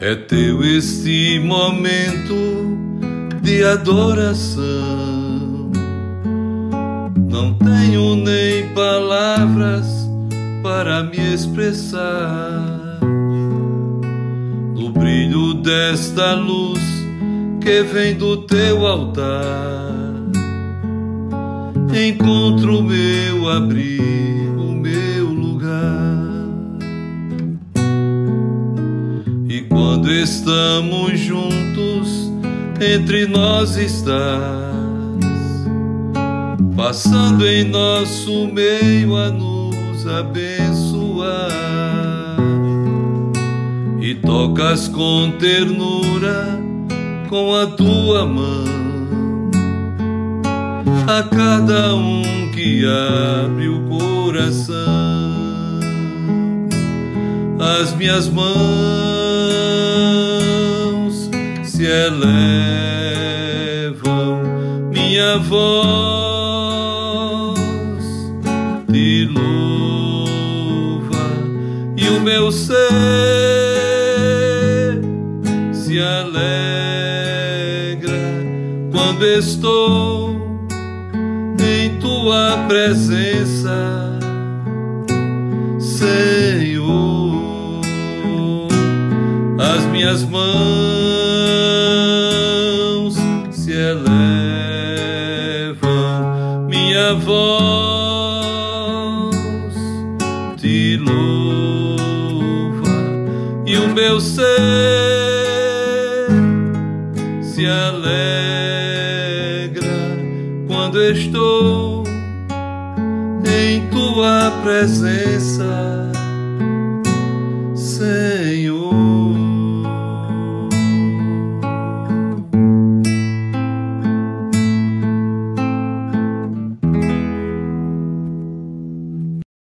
É teu este momento de adoração. Não tenho nem palavras para me expressar. No brilho desta luz que vem do teu altar, encontro o meu abrigo, o meu lugar. E quando estamos juntos, entre nós estás, passando em nosso meio a nos abençoar. E tocas com ternura com a tua mão a cada um que abre o coração. As minhas mãos se elevam, minha voz te louva, e o meu ser se alegra quando estou em tua presença, Senhor. As minhas mãos se elevam, minha voz te louva, e o meu ser se alegra quando estou em tua presença, Senhor.